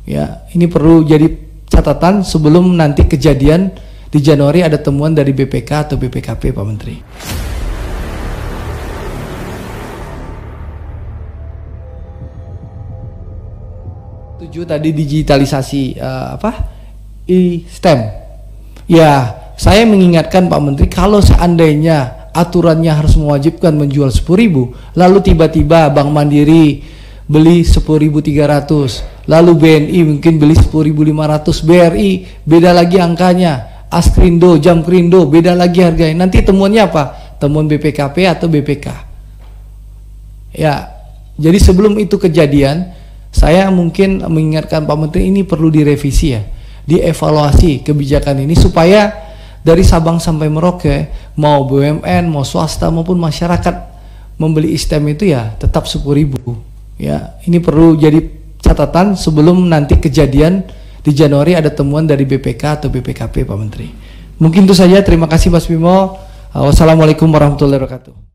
Ya, ini perlu jadi catatan sebelum nanti kejadian di Januari ada temuan dari BPK atau BPKP, Pak Menteri. Tujuh tadi digitalisasi e-STEM. Ya, saya mengingatkan Pak Menteri, kalau seandainya aturannya harus mewajibkan menjual 10.000, lalu tiba-tiba Bank Mandiri beli 10.300, lalu BNI mungkin beli 10.500, BRI beda lagi angkanya, Askrindo, Jamkrindo beda lagi harganya. Nanti temuannya apa? Temuan BPKP atau BPK. Ya, jadi sebelum itu kejadian, saya mungkin mengingatkan Pak Menteri, ini perlu direvisi ya, dievaluasi kebijakan ini supaya dari Sabang sampai Merauke, mau BUMN, mau swasta maupun masyarakat membeli e-STEM itu ya tetap 10.000. Ya, ini perlu jadi catatan sebelum nanti kejadian di Januari ada temuan dari BPK atau BPKP, Pak Menteri. Mungkin itu saja. Terima kasih Mas Bimo. Wassalamualaikum warahmatullahi wabarakatuh.